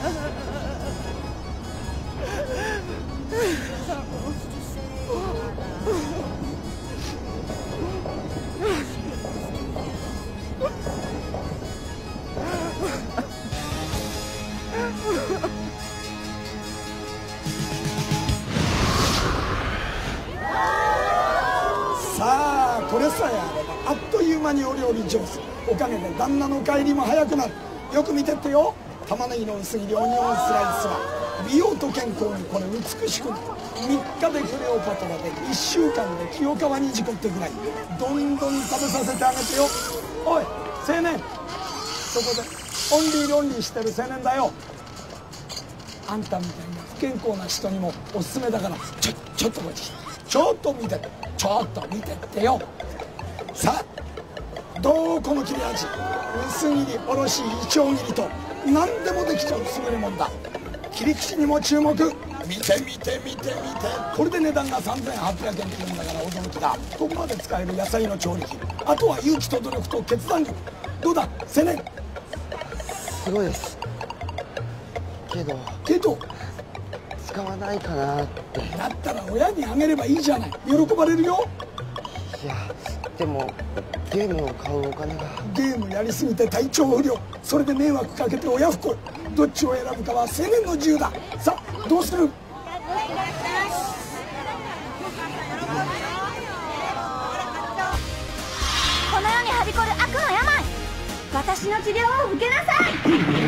さあこれさえあればあっという間にお料理上手。おかげで旦那の帰りも早くなる。よく見てってよ。玉ねぎの薄切りオニオンスライスは美容と健康にこれ美しくなる。3日でクレオパトラで1週間で清川に事故ってぐらいどんどん食べさせてあげてよ。おい青年、そこでオンリーロンリーしてる青年だよ。あんたみたいな不健康な人にもおすすめだから、ちょっとこっち来て、ちょっと見てってよ。さあどうこの切れ味、薄切りおろしいちょう切りと何でもできちゃう優れもんだ。切り口にも注目。見てこれで値段が3800円っていうんだから驚きだ。ここまで使える野菜の調理費、あとは勇気と努力と決断力。どうだ青年。 すごいです。けど使わないかなって。 だったら親にあげればいいじゃない。喜ばれるよ。 いやでもゲームを買うお金が。 ゲームやりすぎて体調不良、それで迷惑かけて親不孝、どっちを選ぶかは青年の自由だ。さあどうする。 この世にはびこる悪の病、私の治療を受けなさい。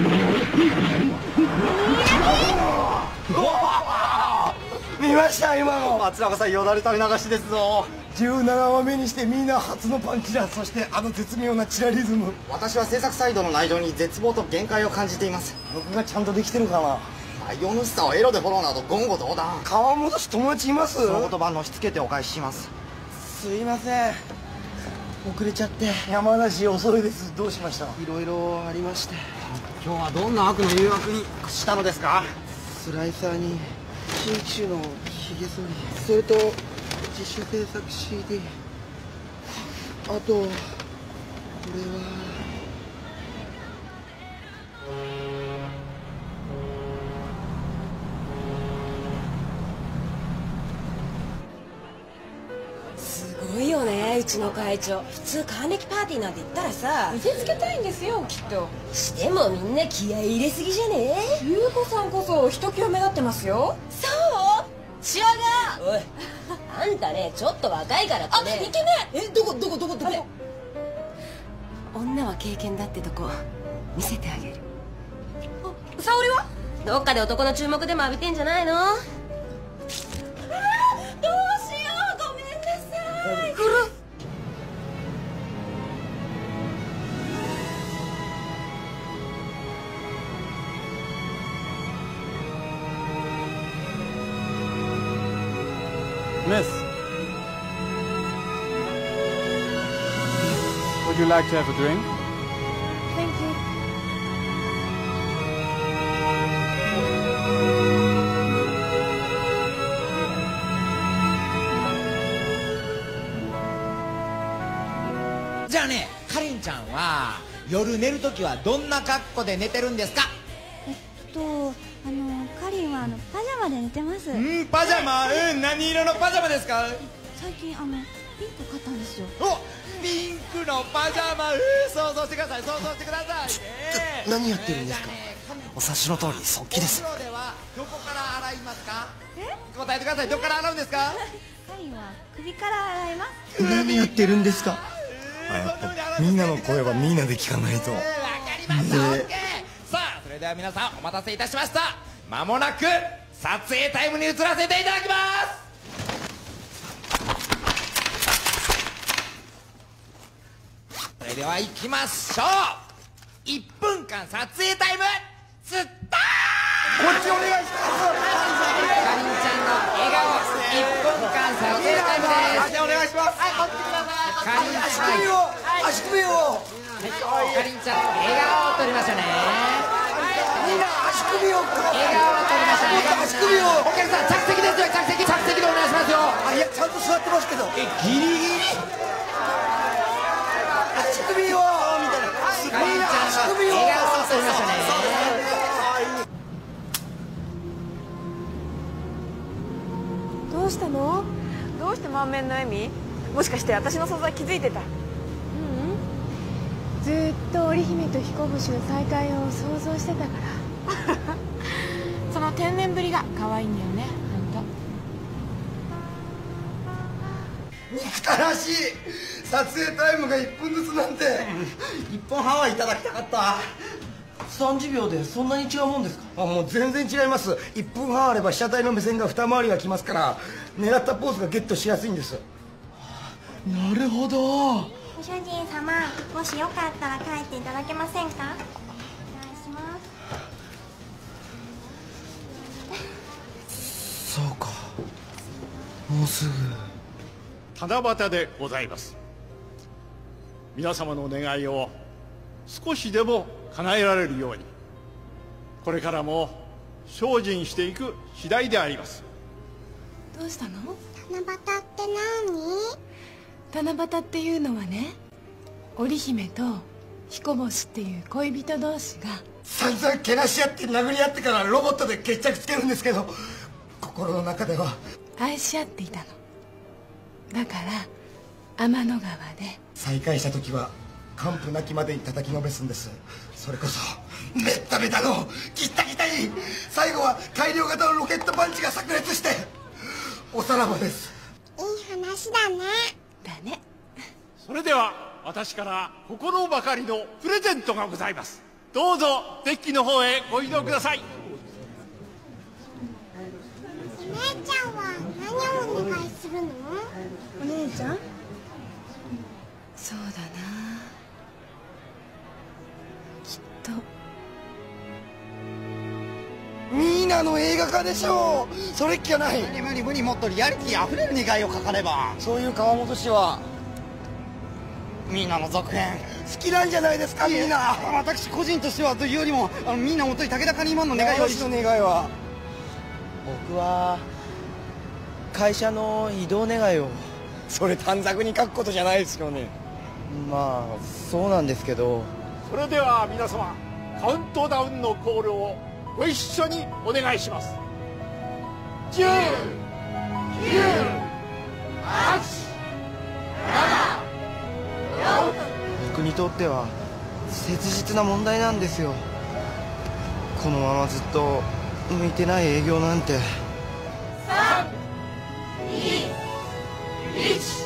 見ました今の。 松永さんよだれ垂れ流しですぞ。 17話目にしてみんな初のパンチだ。そしてあの絶妙なチラリズム。 私は制作サイドの内情に絶望と限界を感じています。 僕がちゃんとできてるかな。 内容のしさをエロでフォローなど言語道断。 川本氏友達います。 その言葉のしつけてお返しします。 すいません遅れちゃって。山梨遅いです。どうしました。いろいろありまして。 今日はどんな悪の誘惑に屈したのですか。 スライサーに新機種のひげ剃り、それと自主制作 CD、 あとこれはすごいよねうちの会長。普通還暦パーティーなんて言ったらさ、 見せつけたいんですよきっと。 してもみんな気合い入れすぎじゃねえ。 優子さんこそひときわ目立ってますよ。 そう、シワが。おいあんたねちょっと若いからってね。 イケメン。 どこ女は経験だってとこ見せてあげる。 沙織はどっかで男の注目でも浴びてんじゃないの。 どうしよう、ごめんなさい。 Miss, would you like to have a drink? Thank you. じゃあね、かりんちゃんは夜寝るときはどんな格好で寝てるんですか。 カリンはパジャマで寝てます。 パジャマ。何色のパジャマですか。 最近ピンク買ったんですよ。 お、ピンクのパジャマ。想像してください。 何やってるんですか。お察しの通り速記です。 お風呂ではどこから洗いますか。答えてください。どこから洗うんですか。 カリンは首から洗います。 何やってるんですか。やっぱみんなの声はみんなで聞かないと。 わかりました。オッケー。さあそれでは皆さんお待たせいたしました。まもなく撮影タイムに移らせていただきます。それでは行きましょう。1分間撮影タイムスタート。 こっちお願いします。 かりんちゃんの笑顔1分間撮影タイムです。 お願いします。 はい、こっちください。かりんちゃん足首をかりんちゃん笑顔を撮りましたね。 みんな足首を笑顔を撮りましたね。 足首を。 お客さん着席ですよ。着席でお願いしますよ。 いやちゃんと座ってますけど。 ギリギリ足首をみたいな。 かりんちゃんの笑顔を撮りましたね。 したの？どうして満面の笑み？もしかして私の存在気づいてた？ ずーっと織姫と彦星の再会を想像してたからその天然ぶりが可愛いんだよね、 憎たらしい。撮影タイムが1分ずつなんて。 1分半はいただきたかった。 30秒でそんなに違うもんですか？ もう全然違います。1分半あれば被写体の目線が二回りがきますから、狙ったポーズがゲットしやすいんです。 なるほど。 ご主人様、もしよかったら帰っていただけませんか？お願いします。 そうか、もうすぐ。 七夕でございます。皆様の願いを少しでも叶えられるように、これからも精進していく次第であります。 どうしたの？ 七夕って何？ 七夕っていうのはね、織姫と彦星っていう恋人同士が散々けなし合って殴り合ってからロボットで決着つけるんですけど、心の中では愛し合っていたの。だから天の川で再会した時は完膚なきまでに叩きのめすんです。それこそベッタベタのギッタギタに、最後は改良型のロケットパンチが炸裂しておさらばです。 いい話だね。 だね。 それでは私から心ばかりのプレゼントがございます。どうぞデッキの方へご移動ください。 お姉ちゃんは何をお願いするの？ お姉ちゃん？ そうだな、きっとミーナの映画化でしょう。それっきゃない。 無理、もっとリアリティあふれる願いを書かねば。そういう川本氏はミーナの続編好きなんじゃないですか、ミーナ。 私個人としてはというよりもミーナもとに武田カニマンの願いを。 私の願いは、僕は会社の異動願いを。それ短冊に書くことじゃないですよね。まあそうなんですけど。 それでは皆様、カウントダウンのコールをご一緒にお願いします。10、9、8、 僕にとっては切実な問題なんですよ。このままずっと向いてない営業なんて。 3、2、1。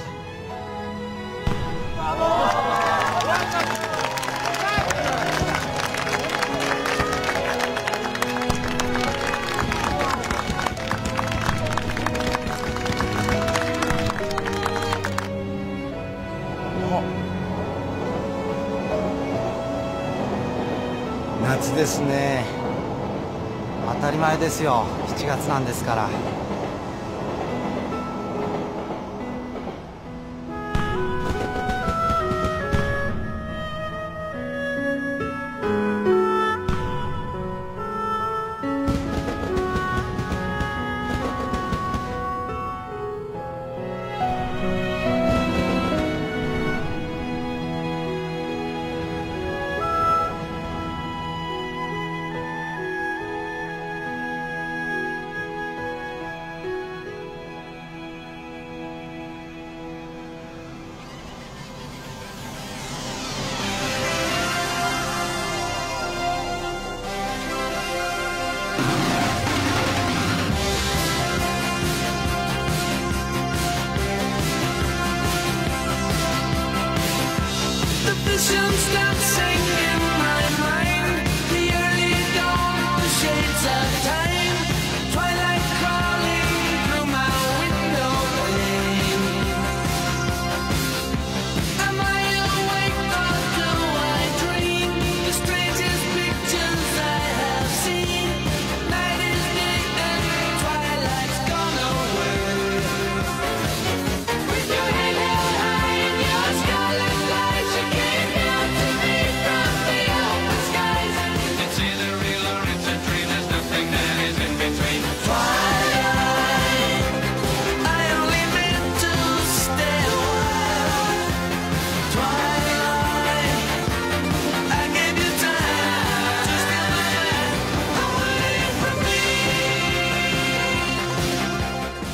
夏ですね。当たり前ですよ、7月なんですから。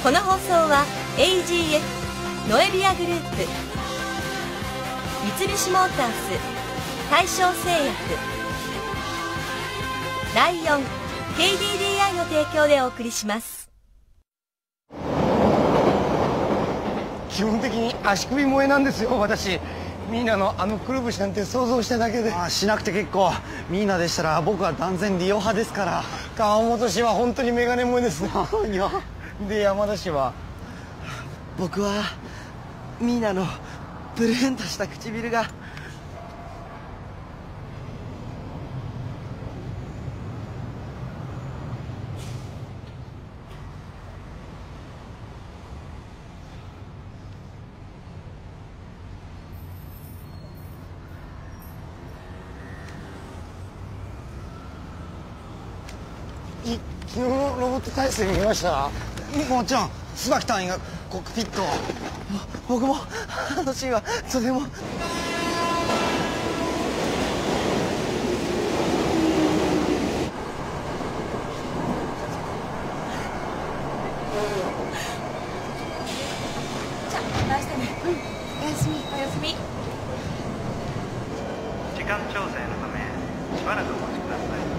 この放送は AGF ノエビアグループ、三菱モータース、大正製薬、ライオン KDDI の提供でお送りします。 基本的に足首萌えなんですよ私。ミーナのあのくるぶしなんて想像しただけで。 しなくて結構。ミーナでしたら僕は断然利用派ですから。 川本氏は本当にメガネ萌えです。で山田氏は、僕はミーナのプルンとした唇が。昨日のロボット体制見ました？ もちろん椿隊員がコックピットを。 僕もあのシーンはとても。 じゃあまた明日ね。おやすみ。おやすみ。 時間調整のためしばらくお待ちください。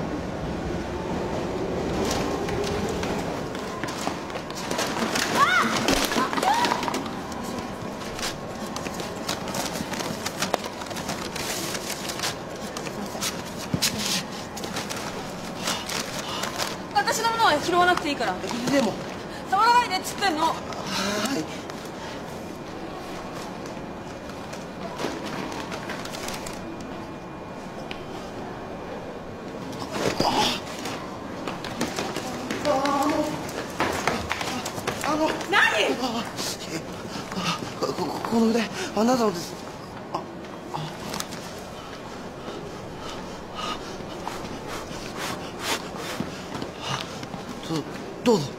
私のものは拾わなくていいから。 でも触らないでっつってんの。 はい。 何？ この腕あなたのです。どうぞ。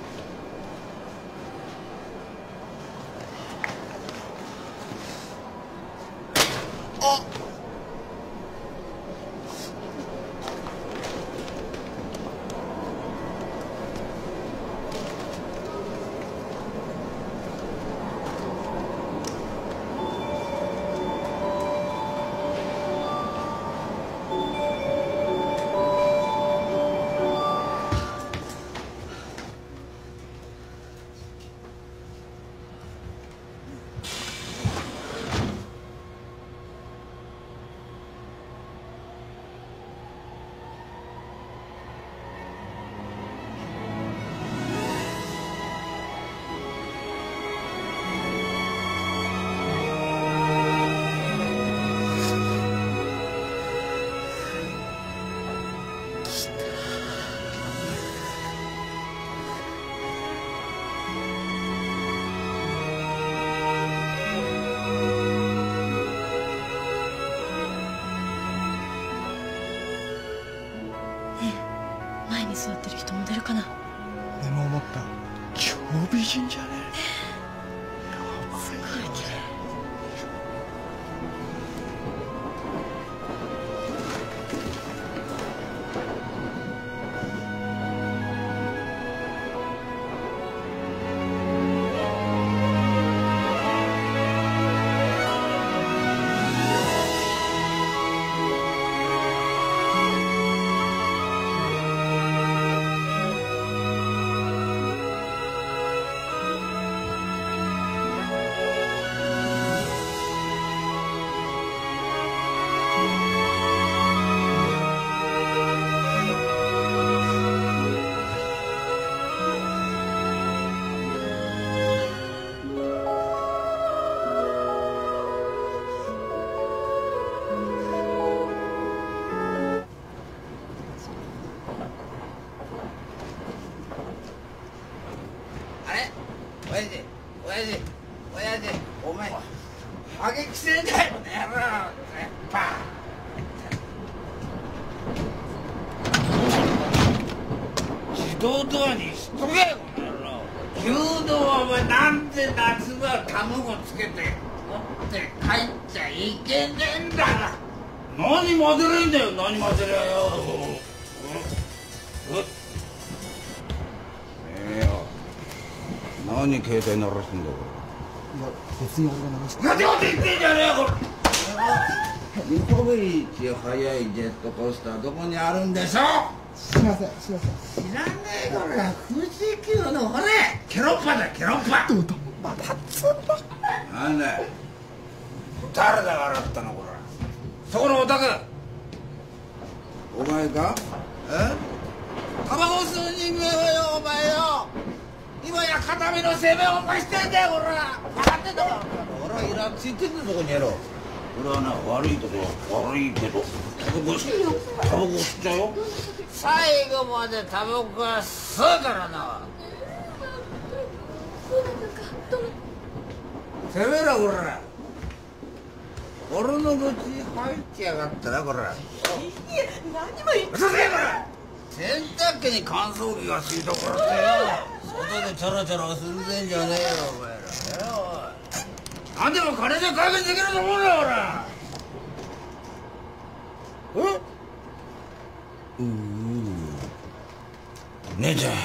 前に座ってる人モデルかな。 俺も思った。超美人じゃねえ。 すごい綺麗。 親父お前ハゲキせんだよねやろパン自動ドアにしとけよこの野郎。牛丼はお前なんで夏場卵つけて持って帰っちゃいけねえんだな。何混ぜりゃいいんだよ。何混ぜりゃよ。ねえよ何何携帯鳴らしてんだよ。 いや別に俺が鳴らして。 なんてこと言ってんじゃねえよこれ。日本一速いジェットコースターどこにあるんでしょう。 すいませんすいません。 知らねえこれ。富士急のほれケロッパだケロッパ。 またっつんだ。 なんだよ誰だが洗ったのこれ。そこのお宅お前か。タバコ吸う人間はよお前よ今や片目の生命を犯してんだよこら。分かってんだか。俺はイラついてんだそこにやろう。俺はな悪いけどタバコ吸っちゃうよ。最後までタバコは吸うからな。てめえらこら俺の口に入ってやがったなこら。 何も言ってうるせえこら。洗濯機に乾燥機がついたからってよ外でチャラチャラすんでんじゃねえよお前らよ。何でも金で解決できると思うなよ俺。姉ちゃん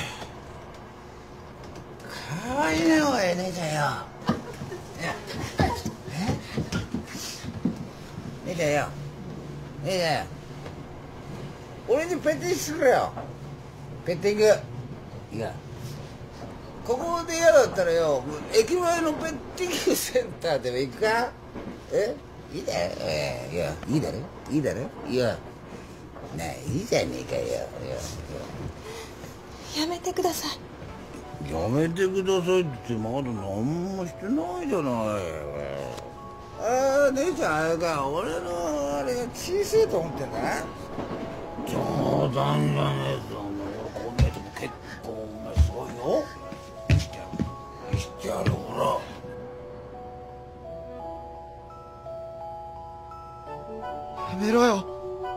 かわいいねおい姉ちゃんよ。姉ちゃんよ姉ちゃんよ俺にペッティングしてくれよ。ペッティング。いやここで嫌だったらよ駅前のペッティングセンターでも行くか。いいだろ。いやいいだろいやないいじゃねえかよ。 やめてください。 やめてくださいってまだ何もしてないじゃない。姉ちゃんあれか俺のあれが小さいと思ってんだな。冗談じゃねえぞ。こう見えても結構お前すごいよ。してやるほら。 やめろよ。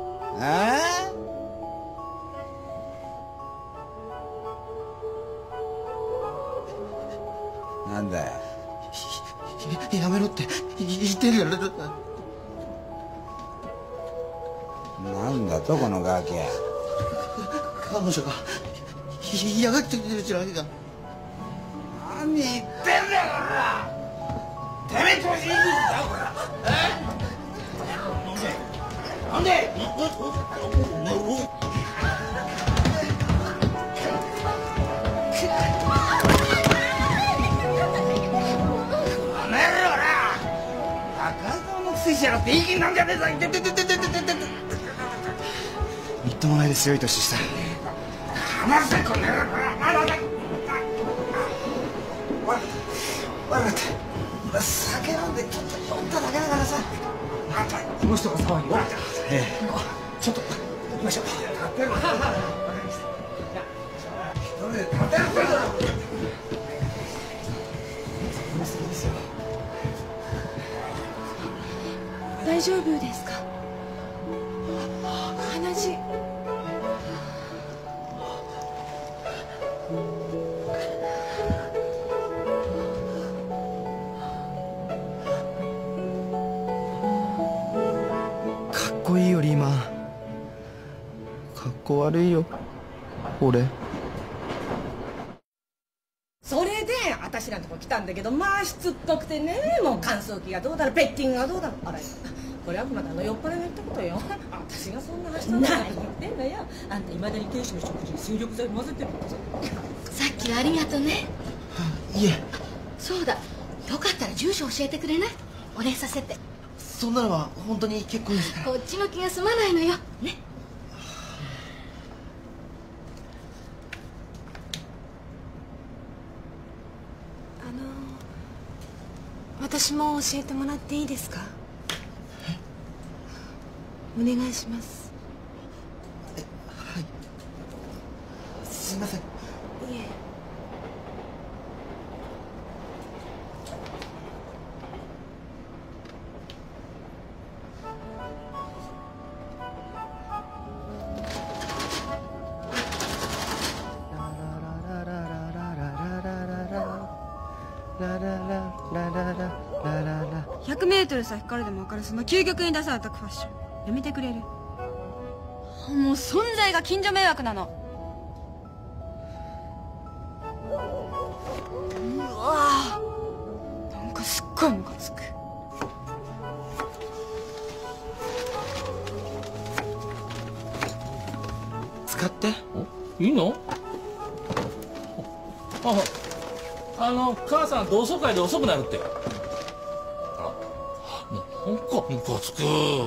なんだよ。 やめろって言ってるやろ。 なんだとこのガキ。 彼女が嫌がってくれるじゃないか。 何言ってんだよこら。てめえ調子いいんだよこら。なんでしやがっていい気なんじゃねえぞ。 みっともないですよいとしさん。 離せこの野郎。悪かった酒飲んでちょっと酔っただけだからさ。 この人が騒ぎを。ちょっと行きましょう。 立てる。一人で立てるって大丈夫ですか。鼻血。 かっこいいよリーマン。かっこ悪いよ俺。 それで私らのとこ来たんだけどまあしつっこくてねもう乾燥機がどうだろペッティングがどうだろあらこれはまだ酔っ払いが言ったことよ。私がそんな話したんだから言ってんだよ。あんたいまだに亭主の食事に精力剤混ぜてるってさっきはありがとね。 いえ。 そうだよかったら住所教えてくれない。お礼させて。 そんなのは本当に結構ですから。 こっちの気が済まないのよね。私も教えてもらっていいですか。お願いします。 はい。すいません。 いえ。 100m 先からでも分かるその究極に出されたファッションやめてくれる。もう存在が近所迷惑なの。 うわごいムカつく。 使って。 いいの？母さん同窓会で遅くなるって。なんかムカつく。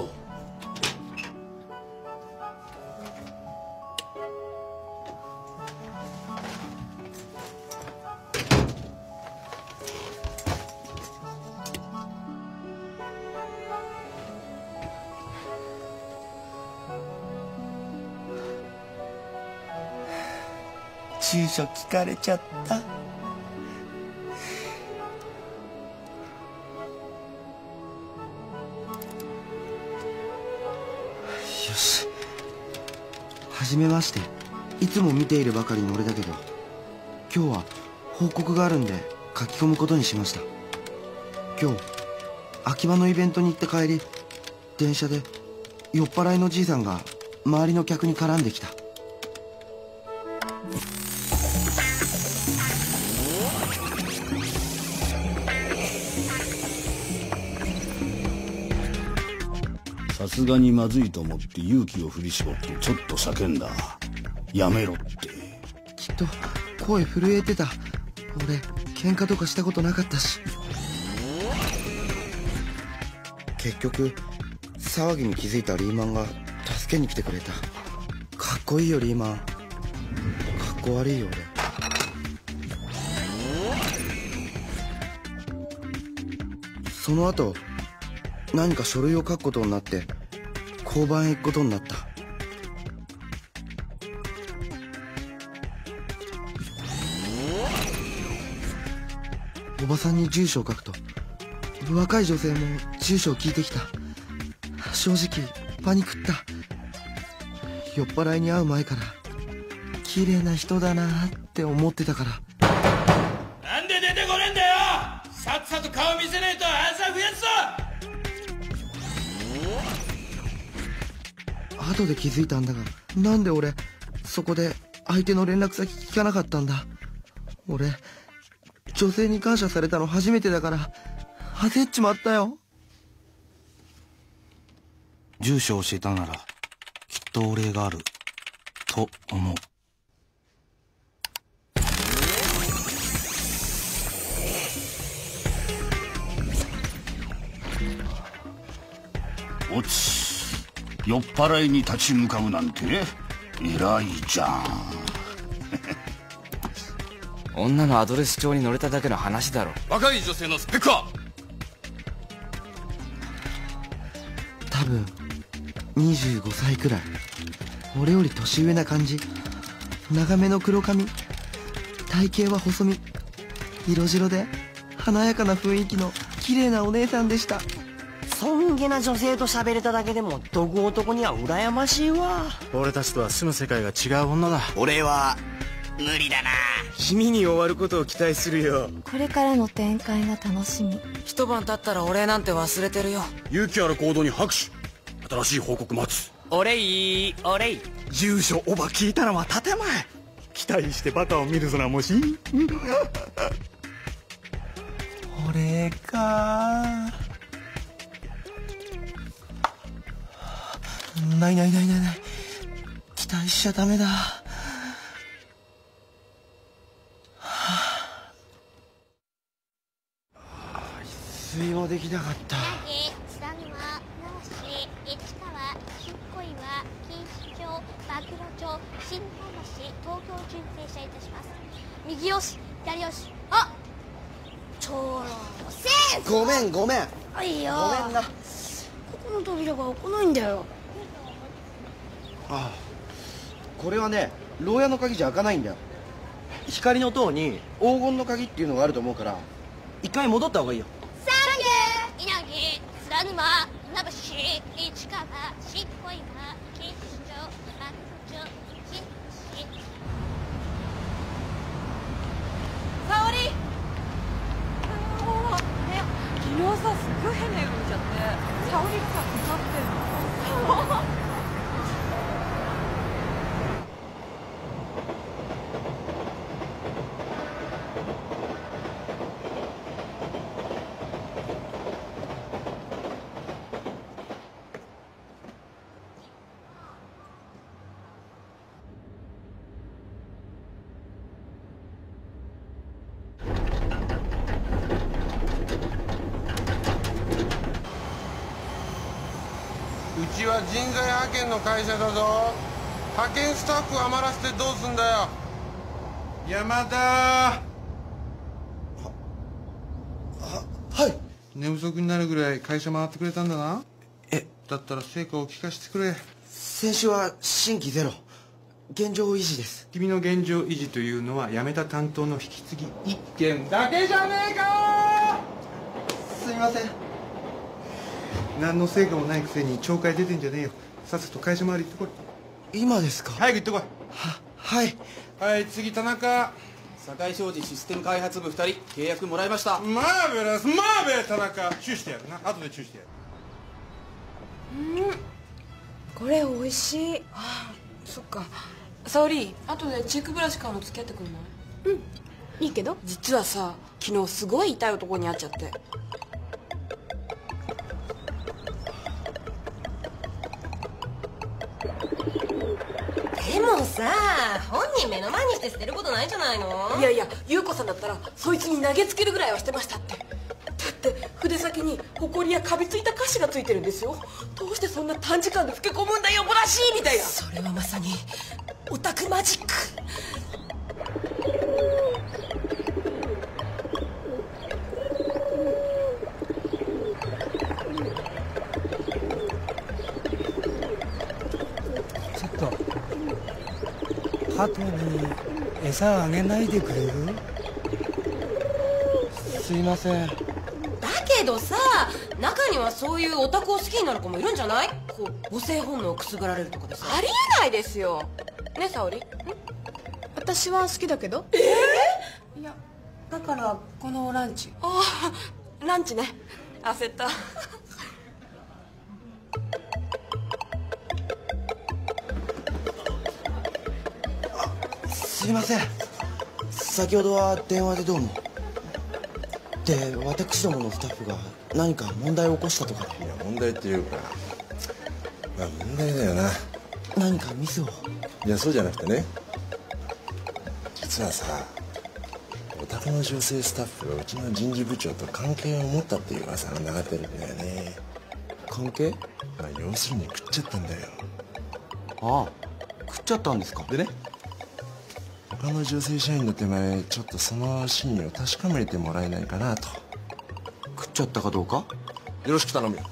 住所聞かれちゃった。よし。はじめまして。いつも見ているばかりの俺だけど、今日は報告があるんで書き込むことにしました。今日秋葉のイベントに行って帰り、電車で酔っ払いのじいさんが周りの客に絡んできた。 さすがにまずいと思って勇気を振り絞ってちょっと叫んだ。やめろって。 きっと声震えてた。俺喧嘩とかしたことなかったし。結局騒ぎに気づいたリーマンが助けに来てくれた。かっこいいよリーマン。かっこ悪いよ俺。その後何か書類を書くことになって交番へ行くことになった。おばさんに住所を書くと若い女性も住所を聞いてきた。正直パニクった。酔っ払いに会う前から綺麗な人だなって思ってたから。 なんで出てこねえんだよ。さっさと顔見せねえと朝増やすぞ。 後で気づいたんだが、なんで俺そこで相手の連絡先聞かなかったんだ。俺女性に感謝されたの初めてだから焦っちまったよ。住所を教えたならきっとお礼があると思う。 おつ、酔っ払いに立ち向かうなんて偉いじゃん。 女のアドレス帳に載れただけの話だろ。 若い女性のスペックは？ 多分25歳くらい。俺より年上な感じ。長めの黒髪、体型は細身、色白で華やかな雰囲気の綺麗なお姉さんでした。 そんげな女性と喋れただけでもどぐ男には羨ましいわ。 俺たちとは住む世界が違う女だ。 俺は無理だな。 地味に終わることを期待するよ。 これからの展開が楽しみ。 一晩経ったらお礼なんて忘れてるよ。 勇気ある行動に拍手。新しい報告待つ。 お礼お礼。 住所おば聞いたのは建前。期待してバカを見るぞなもし。 お礼か。ない。期待しちゃダメだ。一睡もできなかった。 津田沼、直し、市川、新小岩、錦糸町、暴露町、新浜市、東京準停車いたします。右よし、左よし。あ、長老先生。 ごめん。 はいよ。 ごめんな。 ここの扉が開かないんだよ。 ああ、これはね、牢屋の鍵じゃ開かないんだよ。光の塔に黄金の鍵っていうのがあると思うから一回戻った方がいいよ。 サンキュー。稲城、津田沼、船橋、市川、新小岩、錦糸町、暴露町、新橋。 沙織。昨日さ、すっごい変な夜見ちゃって沙織がさ、かかってんの。 ちは人材派遣の会社だぞ。派遣スタッフ余らせてどうすんだよ。山田。 はい。 寝不足になるぐらい会社回ってくれたんだな。だったら成果を聞かせてくれ。 先週は新規ゼロ、現状維持です。 君の現状維持というのは辞めた担当の引き継ぎ1件だけじゃねえか。 すみません。 何の成果もないくせに懲戒出てんじゃねえよ。さっさと会社回り行ってこい。 今ですか？ 早く行ってこい。 はい。 はい、次田中。 堺商事システム開発部2人契約もらいました。 マーベラス、マーベラス。田中チューしてやるな。後でチューしてやる。 これ美味しい。ああ、そっか。沙織、後でチークブラシ買うの付き合ってくんない？うん、いいけど。実はさ、昨日すごい痛い男に会っちゃって。 でもさ、本人目の前にして捨てることないんじゃないの？ いやいや、優子さんだったらそいつに投げつけるぐらいはしてましたって。だって筆先にホコリやカビついた菓子がついてるんですよ。どうしてそんな短時間で漬け込むんだよ、ブラシみたいな。 それはまさにオタクマジック。 ちょっと鳩に餌あげないでくれる？ すいません。 だけどさ、中にはそういうオタクを好きになる子もいるんじゃない？こう母性本能をくすぐられるとかでさ。 ありえないですよね、沙織。私は好きだけど。いや、だからこのランチ。ああ、ランチね。焦った。 すいません。先ほどは電話でどうも。で、私どものスタッフが何か問題を起こしたとかで。 いや、問題っていうか、まあ問題だよな。 何かミスを？ いや、そうじゃなくてね、実はさ、お宅の女性スタッフがうちの人事部長と関係を持ったっていう噂が流れてるんだよね。 関係？ まあ要するに食っちゃったんだよ。 ああ、食っちゃったんですか？ でね、他の女性社員の手前、ちょっとその真意を確かめてもらえないかなと。 食っちゃったかどうかよろしく頼むよ。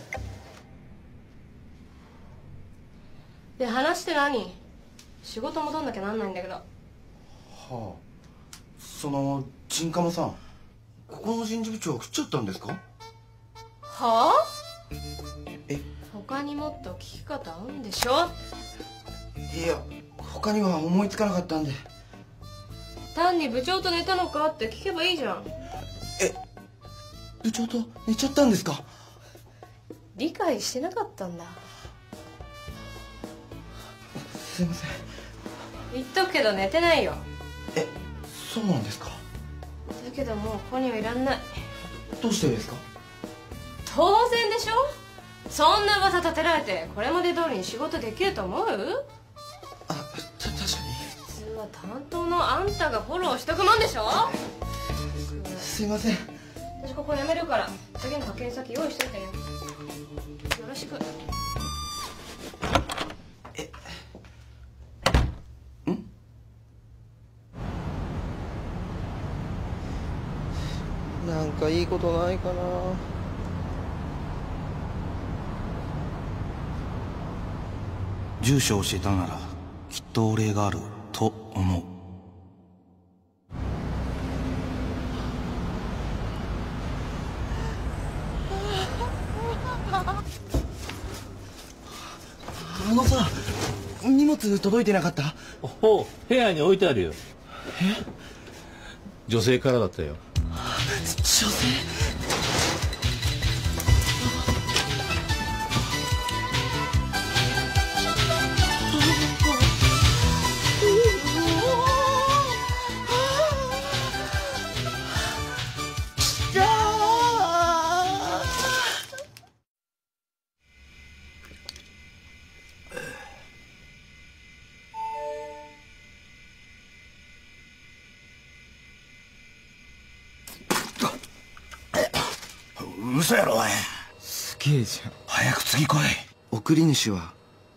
で、話って何？仕事戻んなきゃなんないんだけど。 はあ、その陣鴨さん、ここの人事部長食っちゃったんですか？ はあ？ え？ 他にもっと聞き方あるんでしょ？ いや、他には思いつかなかったんで。 単に部長と寝たのかって聞けばいいじゃん。 部長と寝ちゃったんですか？ 理解してなかったんだ。 すいません。 言っとくけど寝てないよ。 そうなんですか？ だけどもうここにはいらんない。 どうしてですか？ 当然でしょ。そんな噂立てられてこれまで通りに仕事できると思う？ 確かに。 普通は担当のあんたがフォローしとくもんでしょ。 すいません。 私ここ辞めるから次の派遣先用意しといてよ。よろしく。 なんかいいことないかな。 住所を教えたならきっとお礼があると思う。 あのさ、荷物届いてなかった？ おう、部屋に置いてあるよ。女性からだったよ。 女性？ 嘘やろおい。 すげえじゃん。 早く次来い。 送り主は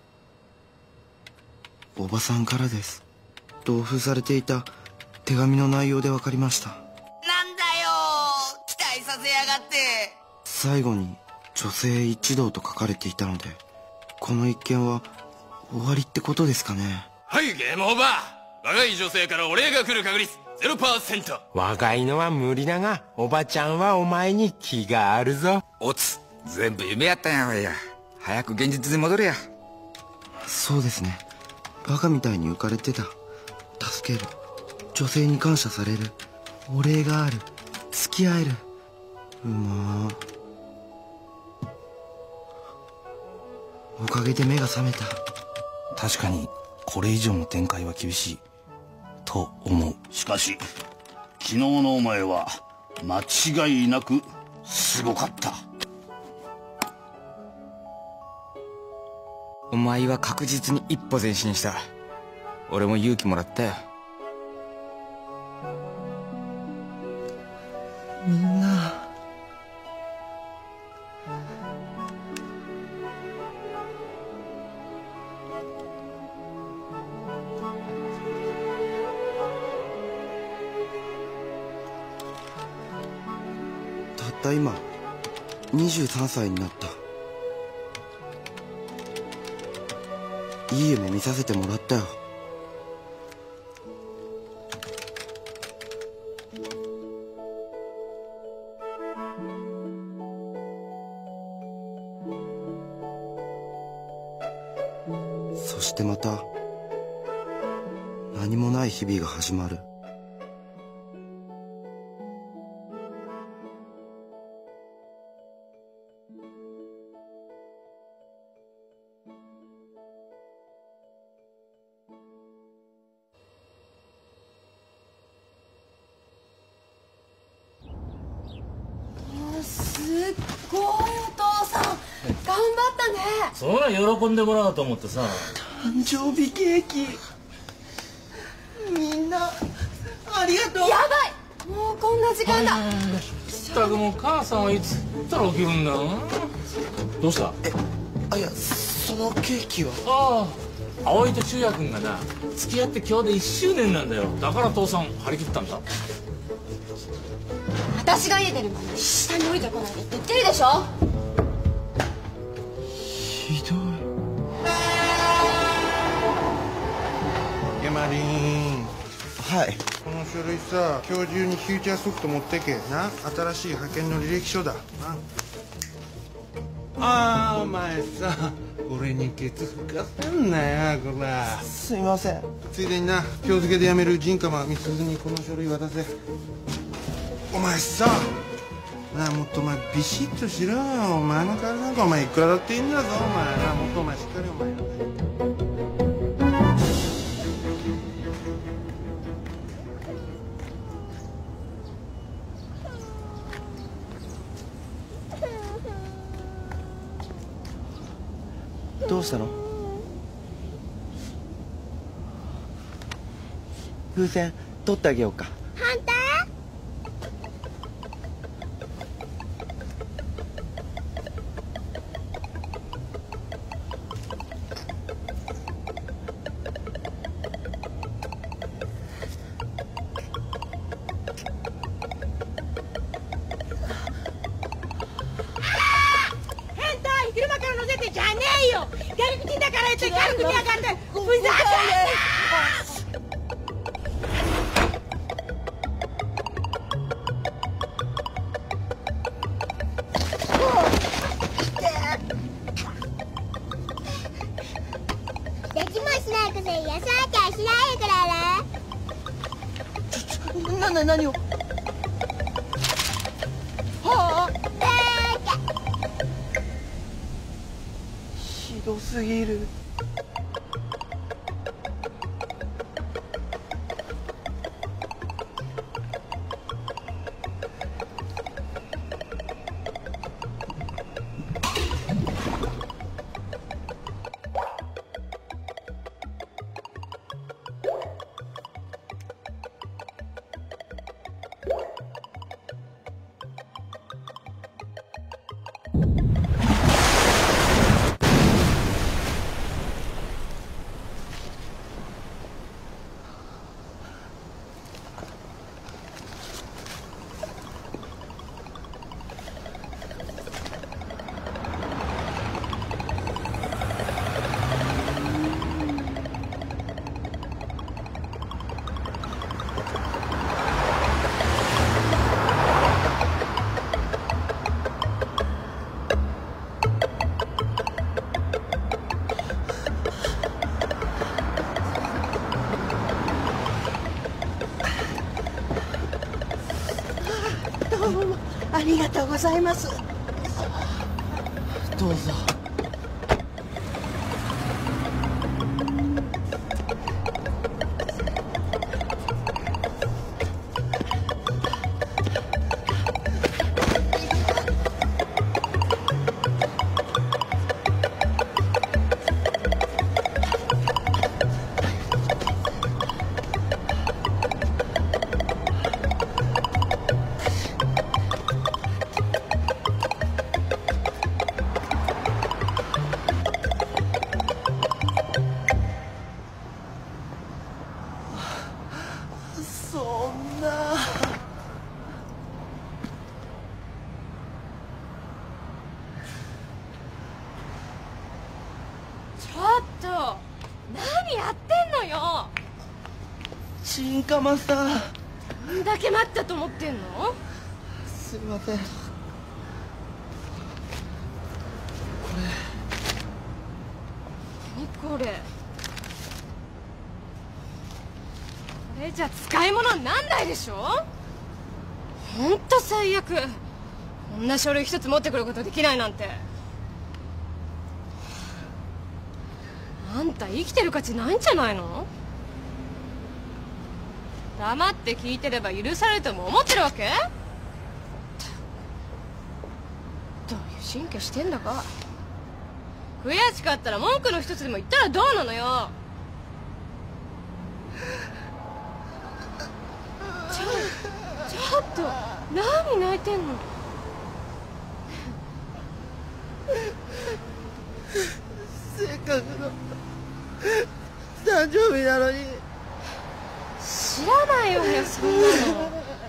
おばさんからです。同封されていた手紙の内容で分かりました。 なんだよ、期待させやがって。 最後に女性一同と書かれていたので、この一件は終わりってことですかね。 はい、ゲームオーバー。若い女性からお礼が来る確率 0%。 若いのは無理だが、おばちゃんはお前に気があるぞ。 おつ、全部夢やったんやわいや。早く現実に戻れや。 そうですね。バカみたいに浮かれてた。助ける、女性に感謝される、お礼がある、付き合える。おかげで目が覚めた。 確かにこれ以上の展開は厳しいと思う。 しかし昨日のお前は間違いなくすごかった。 お前は確実に一歩前進した。俺も勇気もらったよ。 みんなたった今23歳になった。いい夢見させてもらったよ。そしてまた何もない日々が始まる。 すっごいお父さん、頑張ったね。 そりゃ喜んでもらおうと思ってさ。 誕生日ケーキ、みんなありがとう。 やばい、もうこんな時間だ。 ったくもう母さんはいつったら起きるんだ。どうした？ いや、そのケーキは。 ああ、葵と中也君がな付き合って今日で1周年なんだよ。だから父さん張り切ったんだ。 私が家出るまで下に降りてこないでって言ってるでしょ。 ひどい。 ヤマリン。 はい。 この書類さ、今日中にフューチャーソフト持ってけな。新しい派遣の履歴書だな。ああ、前さ、俺にケツ吹かせんなよ、こら。 すいません。 ついでにな、今日付けで辞める陣川美鈴にこの書類渡せ。お前さ、なあ、もっとお前ビシッとしろよ。お前の体なんかお前いくらだっていいんだぞ。お前な、もっとお前しっかりお前。 どうしたの？風船取ってあげようか。 反対？ 車から乗せてじゃねえよ。逆口だからって軽く見やがって。ふざできもしないくせに優しきゃしないでくれる？ 何を？はあ、ひどすぎる。 りがとうございます。 どうぞ。 チンカマさん、 どんだけ待ったと思ってんの？ すいません。こ何これ？これじゃ使い物になんないでしょ？ほんと最悪。こんな書類一つ持ってくることできないなんて。あんた生きてる価値ないんじゃないの？黙って聞いてれば許されるとも思ってるわけ？どういう神経してんだか。悔しかったら文句の一つでも言ったらどうなのよ。ちょっと何泣いてんの？ せっかくの誕生日なのに。 知らないわよ、そんなの。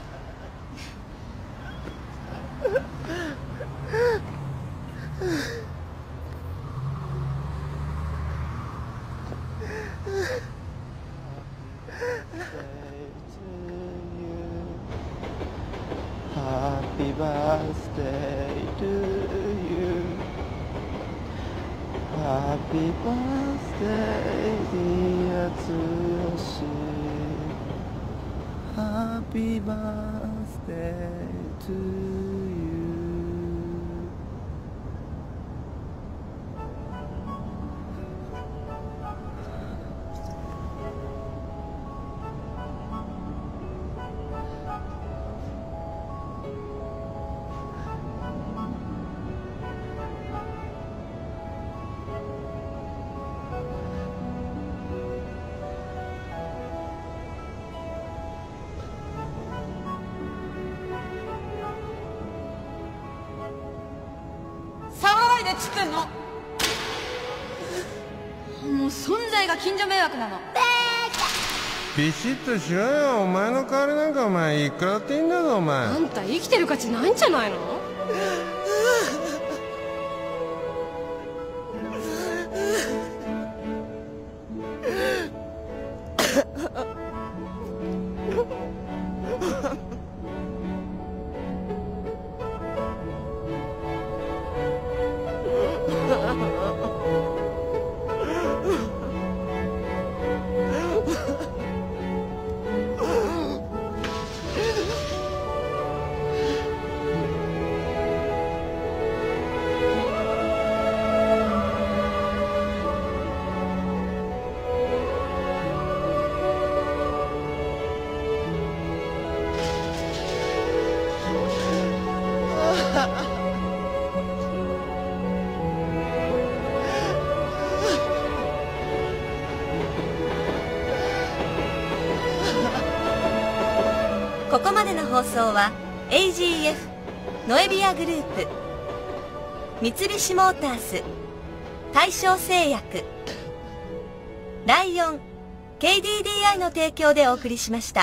Happy birthday to you. Happy birthday, dear Tsuyoshi.Happy birthday to you. っつってんの。もう存在が近所迷惑なの。 ビシッとしろよ。お前の代わりなんかお前いくらだっていいんだぞお前。 あんた生きてる価値ないんじゃないの？ ここまでの放送は AGF ノエビアグループ、三菱モータース、大正製薬、ライオン KDDI の提供でお送りしました。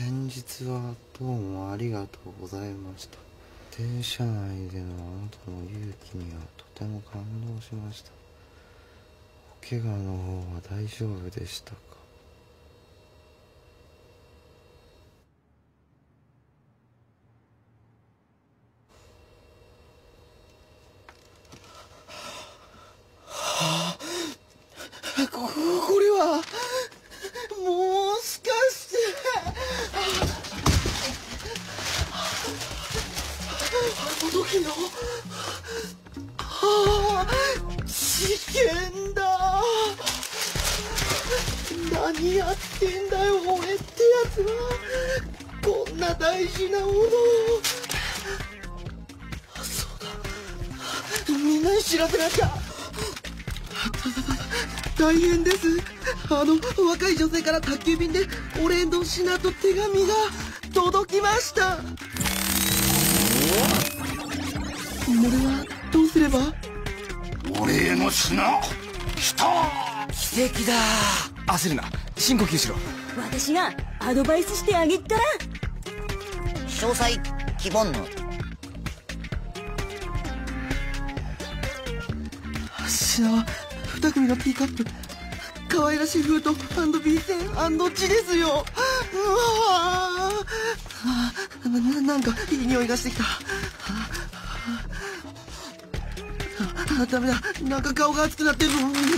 先日はどうもありがとうございました。電車内でのあなたの勇気にはとても感動しました。お怪我の方は大丈夫でしたか？ これはもしかしてあの時の事件だ。何やってんだよ俺ってやつは。こんな大事なものを。そうだ、みんなに知らせなきゃ。大変です。若い女性から宅急便でお礼の品と手紙が届きました。俺はどうすれば？ お礼の品来た。 奇跡だ。焦るな、深呼吸しろ。 私がアドバイスしてあげたら。 詳細希望の品は2組のティーカップ、可愛らしい封筒&B線&字ですよ。なんかいい匂いがしてきた。ダメだ、なんか顔が熱くなってる。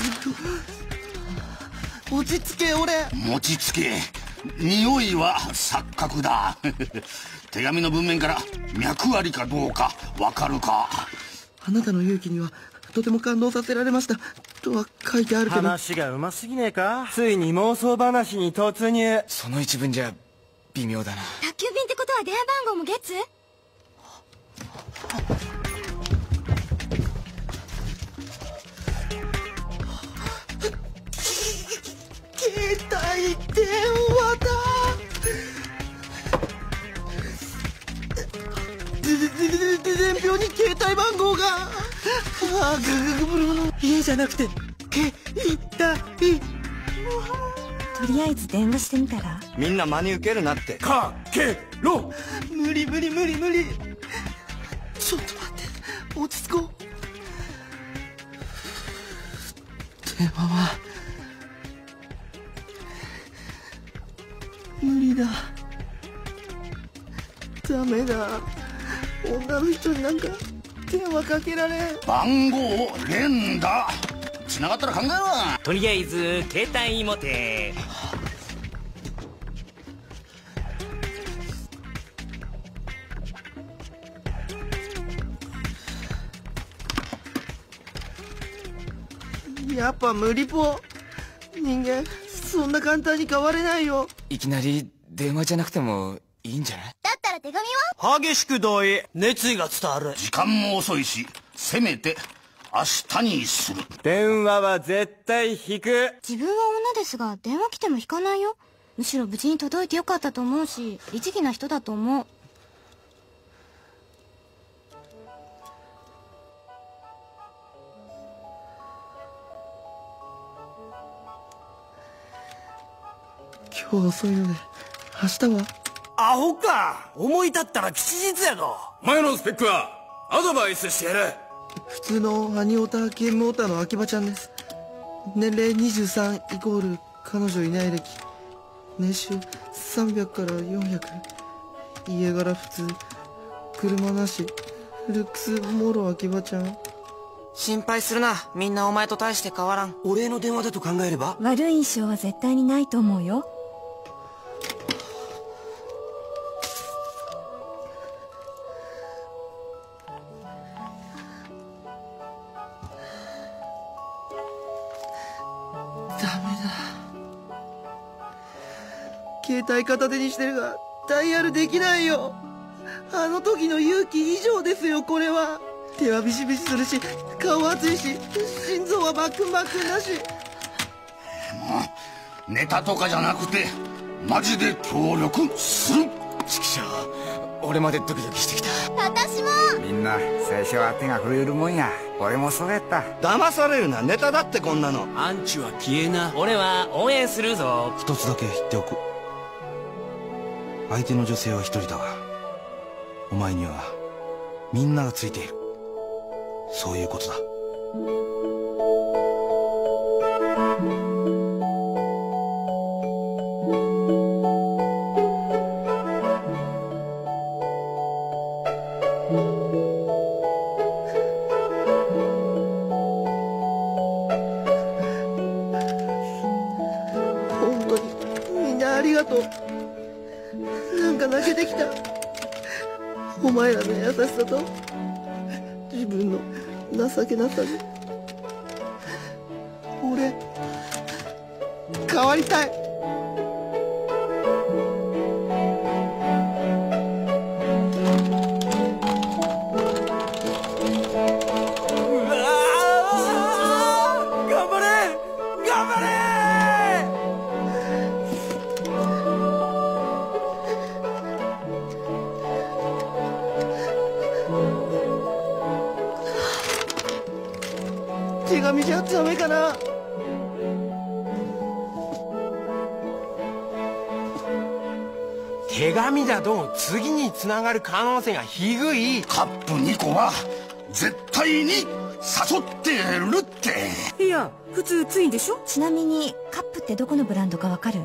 落ち着け俺。 持ちつけ。匂いは錯覚だ。手紙の文面から脈ありかどうかわかるか？ あなたの勇気にはとても感動させられましたとは書いてあるけど。 話がうますぎねえか？ついに妄想話に突入。 その一文じゃ微妙だな。 宅急便ってことは電話番号もゲッツ？ 携帯電話だ。伝票に携帯番号が。家じゃなくて携帯。 とりあえず電話してみたら？ みんな真に受けるなって。かけろ。 無理。ちょっと待って、落ち着こう。電話は無理だ。ダメだ、女の人になんか電話かけられん。 番号連打。繋がったら考えろ。 とりあえず携帯持て。 やっぱ無理ぽ。人間そんな簡単に変われないよ。 いきなり電話じゃなくてもいいんじゃない？ だったら手紙は？ 激しく同意。熱意が伝わる。 時間も遅いし、せめて明日にする。 電話は絶対引く。 自分は女ですが電話来ても引かないよ。むしろ無事に届いてよかったと思うし、律儀な人だと思う。 今日遅いので明日は。 アホか。思い立ったら吉日やぞ。 前のスペックはアドバイスしてやる。 普通のアニオタゲームオタの秋葉ちゃんです。年齢23イコール彼女いない歴。年収300から400。家柄普通。車なし。ルックスもろ秋葉ちゃん。 心配するな、みんなお前と大して変わらん。 お礼の電話だと考えれば。 悪い印象は絶対にないと思うよ。 ダメだ。携帯片手にしてるがダイヤルできないよ。あの時の勇気以上ですよこれは。手はビシビシするし、顔熱いし、心臓はバックンバックンだし。 もうネタとかじゃなくてマジで協力する。 ちくしょう、俺までドキドキしてきた。 私も。 みんな最初は手が震えるもんや。俺もそうやった。 騙されるな、ネタだってこんなの。アンチは消えな。俺は応援するぞ。 一つだけ言っておく。 相手の女性は一人だが、お前にはみんながついている。そういうことだ。 本当にみんなありがとう。なんか泣けてきた。お前らの優しさと自分の情けなさで俺変わりたい。 頑張れ頑張れ。 手紙じゃダメかな。 手紙だと次につながる可能性が低い。 カップ2個は絶対に誘ってるって。 いや普通ツインでしょ。 ちなみにカップってどこのブランドかわかる？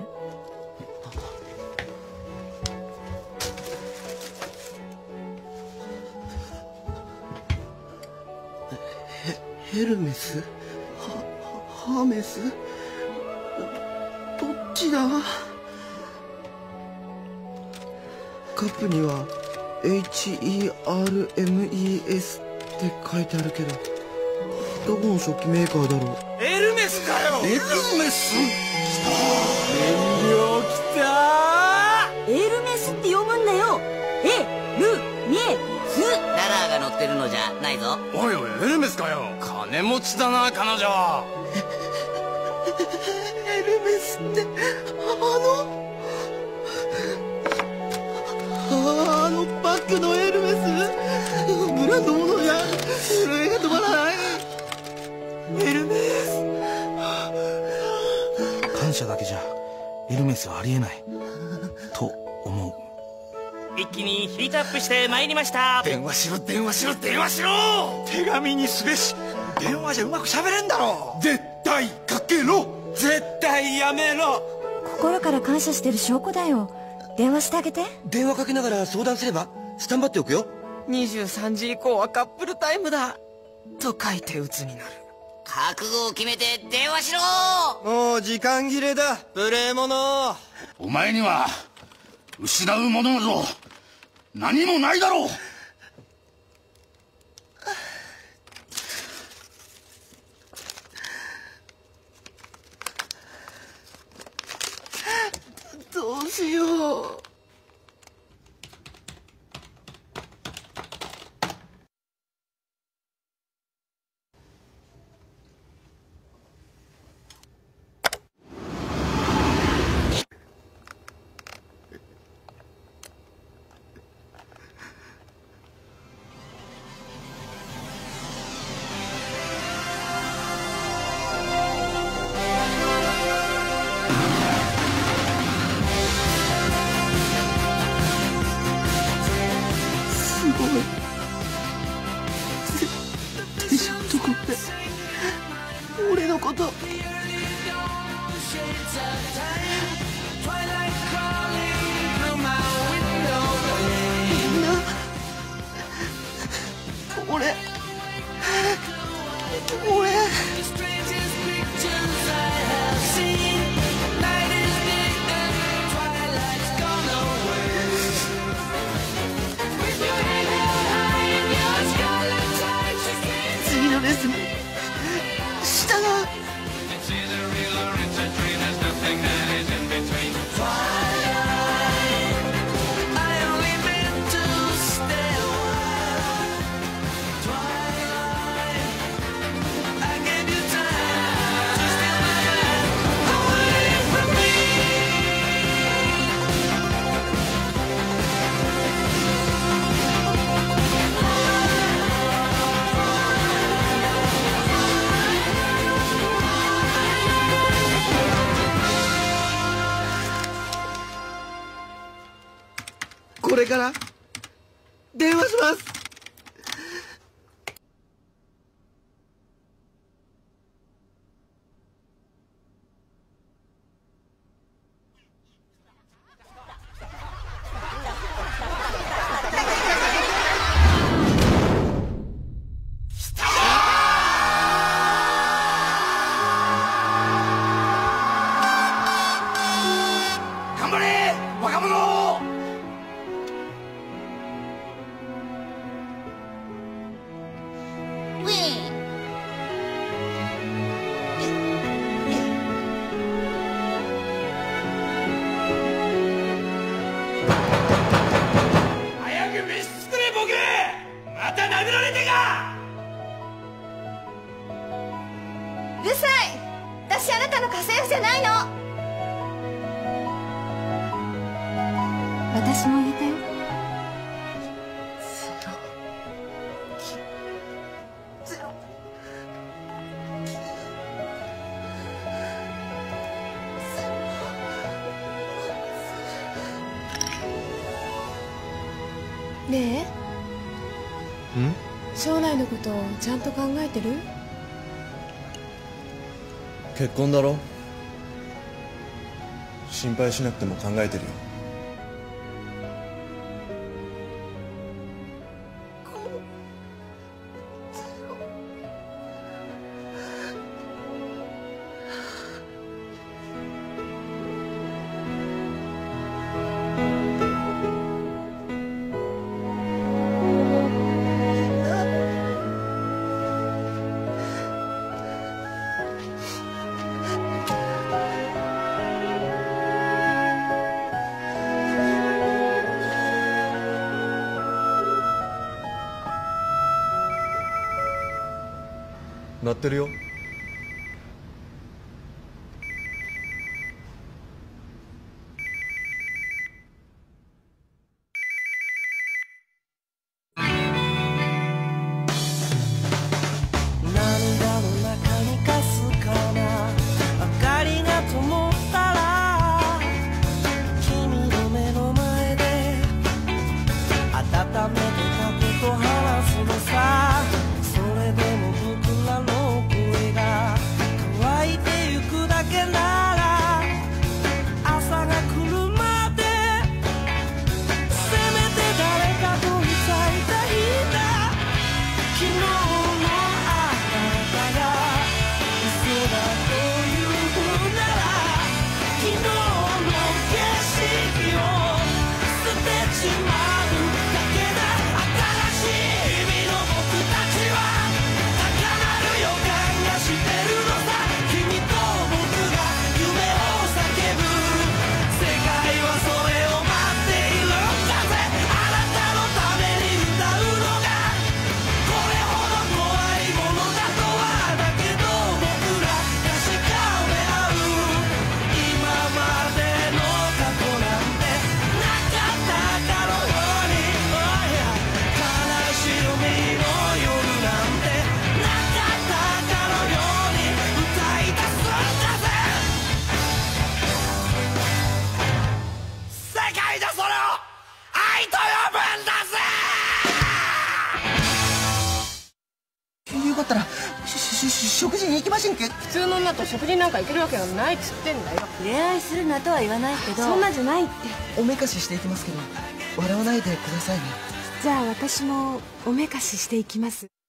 ヘルメス？ハメス？どっちだ？カップには HERMES って書いてあるけど、どこの食器メーカーだろう。 エルメスかよ。 エルメス？ 燃料きたエルメスって読むんだよ。エルメス。 ダラーが乗ってるのじゃないぞ。 おいおい、エルメスかよ。金持ちだな彼女。 エルメスってあのバッグのエルメス。ブランド物じゃ震えが止まらない。エルメス。 感謝だけじゃエルメスはありえないと思う。 一気にヒートアップしてまいりました。 電話しろ電話しろ電話しろ。手紙にすべし。電話じゃうまくしゃべれんだろ。 絶対かけろ。 絶対やめろ。 心から感謝してる証拠だよ。電話してあげて。 電話かけながら相談すればスタンバっておくよ。 23時以降はカップルタイムだと書いて鬱になる。 覚悟を決めて電話しろ。 もう時間切れだ無礼者。 お前には失うものなど何もないだろう。 どうしよう。俺のことみんな俺次のレッスン下がから電話します。 頑張れ若者。早く飯作れボケ。また殴られてか。 うるさい。私あなたの家政婦じゃないの。私も言えたよ。 ねえ、将来のことをちゃんと考えてる？ 結婚だろ。心配しなくても考えてるよ。鳴ってるよ。 涙の中にかすかな明かりが灯ったら君の目の前で温めてたこと話すのさ。それでも僕らの声が乾いてゆくだけなら朝が来るまでせめて誰かと伝えたいんだ。昨日のあなたが嘘だというなら昨日の景色を捨てちまうだけだ。新しい日々の僕たちは高鳴る予感がしてるのさ。君と僕が夢を叫ぶ世界はそれを待っているんだぜ。あなたのために歌うのがこれほど怖いものだとは。だけど僕ら確かめ合う今までの過去なんてなかったかのように。悲しみの夜なんてなかったかのように歌い出すんだぜ。世界じゃそれを愛と呼ぶんだぜ。 よかったら食事に行きませんけ。 普通の女と食事なんか行けるわけがないっつってんだよ。 恋愛するなとは言わないけど、 そんなじゃないって。 おめかししていきますけど笑わないでくださいね。 じゃあ私もおめかししていきます。